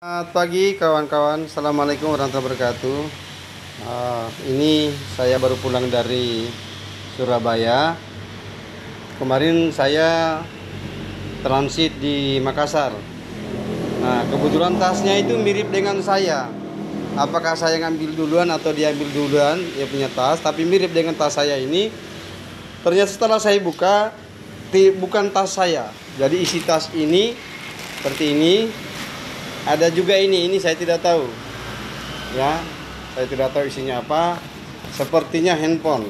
Selamat pagi kawan-kawan, Assalamualaikum warahmatullahi wabarakatuh. Ini saya baru pulang dari Surabaya. Kemarin saya transit di Makassar. Nah, kebetulan tasnya itu mirip dengan saya. Apakah saya ngambil duluan atau dia ambil duluan? Dia punya tas, tapi mirip dengan tas saya ini. Ternyata setelah saya buka, bukan tas saya. Jadi isi tas ini seperti ini. Ada juga ini saya tidak tahu. Ya, saya tidak tahu isinya apa. Sepertinya handphone.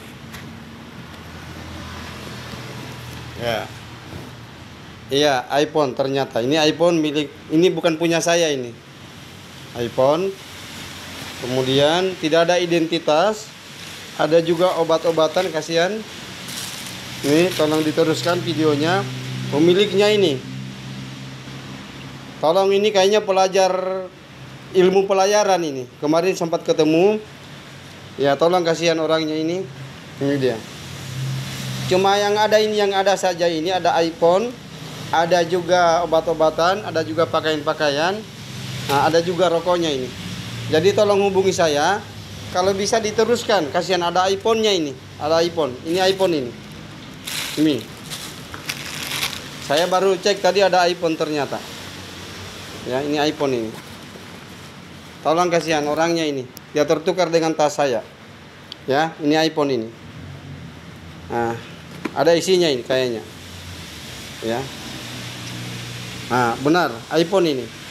Ya. Iya, iPhone ternyata. Ini iPhone milik, ini bukan punya saya ini. iPhone. Kemudian tidak ada identitas. Ada juga obat-obatan, kasihan. Nih, tolong diteruskan videonya. Pemiliknya ini. Tolong, ini kayaknya pelajar ilmu pelayaran ini. Kemarin sempat ketemu. Ya, tolong, kasihan orangnya ini. Ini dia. Cuma yang ada ini, yang ada saja ini, ada iPhone, ada juga obat-obatan, ada juga pakaian-pakaian. Nah, ada juga rokoknya ini. Jadi tolong hubungi saya. Kalau bisa diteruskan, kasihan ada iPhone-nya ini. Ada iPhone. Ini iPhone ini. Ini. Saya baru cek tadi ada iPhone ternyata. Ya, ini iPhone ini. Tolong, kasihan orangnya ini. Dia tertukar dengan tas saya. Ya, ini iPhone ini. Nah, ada isinya ini kayaknya. Ya. Nah, benar, iPhone ini.